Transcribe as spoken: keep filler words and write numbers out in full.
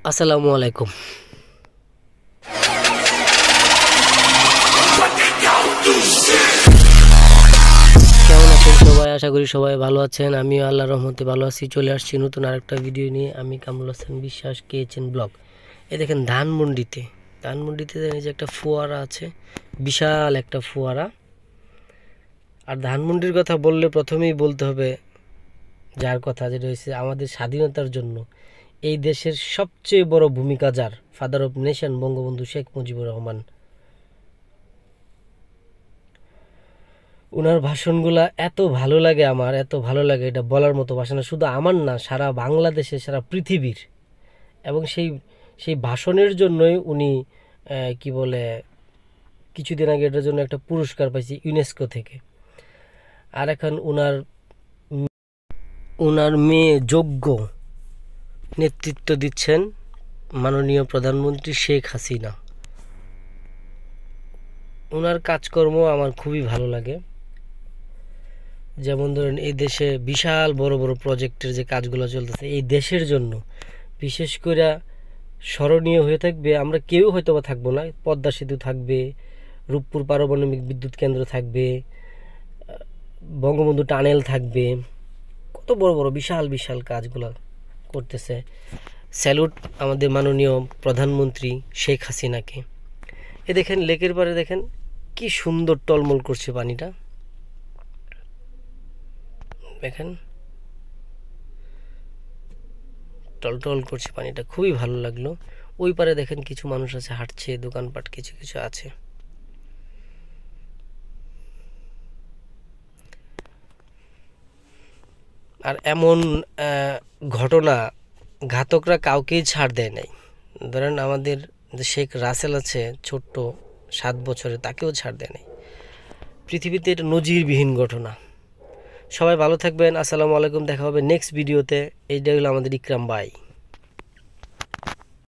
আসসালামু আলাইকুম। কেমন আছেন সবাই? আশা করি সবাই ভালো আছেন। আমিও আল্লাহর রহমতে ভালো আছি। চলে আসছি নতুন আরেকটা ভিডিও নিয়ে। আমি কামরুল হাসান বিশ্বাস, কেএচএন ব্লগ। এই দেখেন ধানমন্ডিতে ধানমন্ডিতে যে একটা ফোয়ারা আছে, বিশাল একটা ফোয়ারা। আর ধানমন্ডির কথা বললে প্রথমেই বলতে হবে যার কথা, যেটা হচ্ছে আমাদের স্বাধীনতার জন্য এই দেশের সবচেয়ে বড় ভূমিকা যার, father of nation Bangabandhu Sheikh Mujibur Rahman. ওনার ভাষণগুলা এত ভালো লাগে, আমার এত ভালো লাগে, এটা বলার মতো ভাষা না। শুধু আমার না, সারা বাংলাদেশে, সারা পৃথিবীর। এবং সেই সেই ভাষণের জন্যই উনি কি বলে কিছুদিন আগে এটার জন্য একটা পুরস্কার পাইছে ইউনেস্কো থেকে। আর এখন ওনার ওনার মেয়ে যোগ্য নেতৃত্ব দিচ্ছেন মাননীয় প্রধানমন্ত্রী শেখ হাসিনা। ওনার কাজকর্ম আমার খুবই ভালো লাগে। যেমন ধরেন, এই দেশে বিশাল বড় বড় প্রজেক্টের যে কাজগুলো চলতেছে এই দেশের জন্য, বিশেষ করে স্মরণীয় হয়ে থাকবে। আমরা কেউ হয়তো বা থাকবো না, পদ্মা সেতু থাকবে, রূপপুর পারমাণবিক বিদ্যুৎ কেন্দ্র থাকবে, বঙ্গবন্ধু টানেল থাকবে, কত বড় বড় বিশাল বিশাল কাজগুলো করতেছে। স্যালুট আমাদের মাননীয় প্রধানমন্ত্রী শেখ হাসিনাকে। এ দেখেন লেকের পাড়ে দেখেন কি সুন্দর টলমল করছে পানিটা, দেখেন টলটল করছে পানিটা, খুবই ভালো লাগলো। ওই পারে দেখেন কিছু মানুষ আছে, হাঁটছে, দোকানপাট কিছু কিছু আছে। আর এমন ঘটনা, ঘাতকরা কাউকেই ছাড় দেয় নাই। ধরেন আমাদের যে শেখ রাসেল আছে ছোট্ট সাত বছরে, তাকেও ছাড় দেয় নাই। পৃথিবীতে এটা নজিরবিহীন ঘটনা। সবাই ভালো থাকবেন। আসসালামু আলাইকুম। দেখা হবে নেক্সট ভিডিওতে। এইটা হলো আমাদের ইকরাম ভাই।